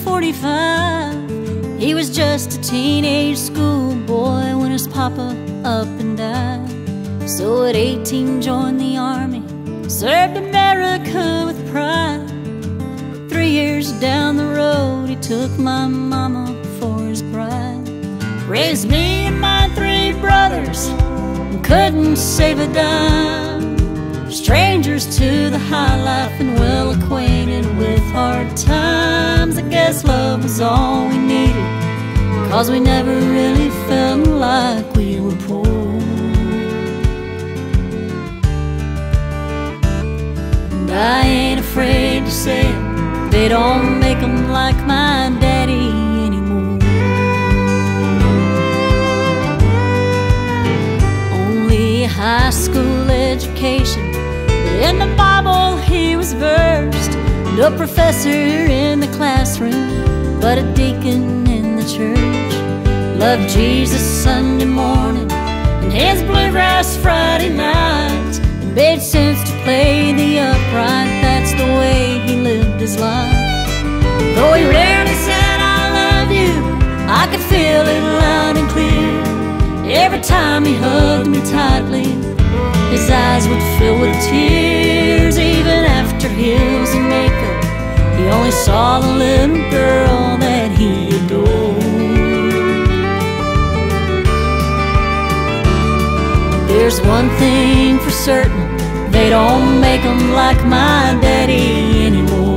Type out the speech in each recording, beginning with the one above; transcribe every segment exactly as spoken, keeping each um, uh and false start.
forty-five. He was just a teenage schoolboy when his papa up and died. So at eighteen joined the army, served America with pride. Three years down the road he took my mama for his bride. Raised me and my three brothers and couldn't save a dime. Strangers to the high life and well acquainted with hard times. I guess love was all we needed, 'cause we never really felt like we were poor. And I ain't afraid to say it, they don't make them like my daddy anymore. Only a high school education, in the Bible he was versed. No professor in the classroom, but a deacon in the church. Loved Jesus Sunday morning and his bluegrass Friday nights. It made sense to play the upright, that's the way he lived his life. Though he rarely said I love you, I could feel it loud and clear. Every time he hugged me tightly, his eyes would fill with tears. Even after heels and makeup, he only saw the little girl that he adored. There's one thing for certain, they don't make them like my daddy anymore.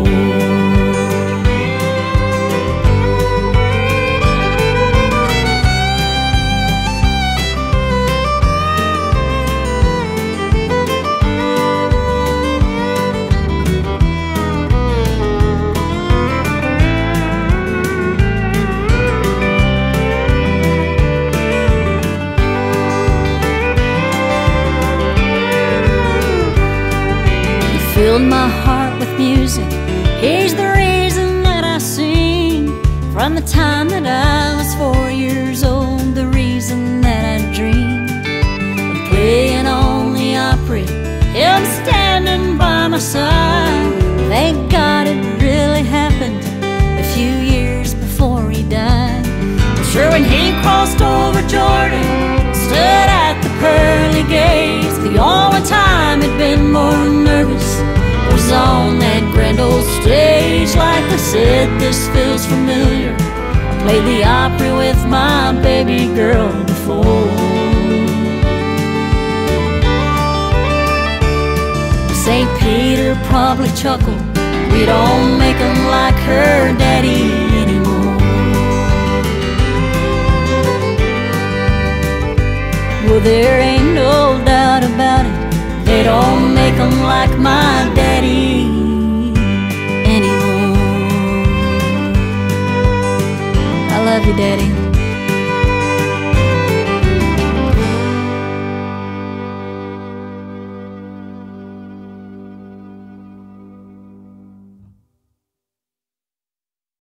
Filled my heart with music, he's the reason that I sing. From the time that I was four years old, the reason that I dreamed of playing on the Opry, him standing by my side. Thank God it really happened a few years before he died. I'm sure when he crossed over Jordan, stood at the pearly gates, the only time he'd been more nervous was on that grand old stage. Like I said, this feels familiar, I played the Opry with my baby girl before. Saint Peter probably chuckled, we don't make them like her daddy anymore. Well, there ain't no doubt about it, they don't make them like my daddy anymore. I love you, Daddy.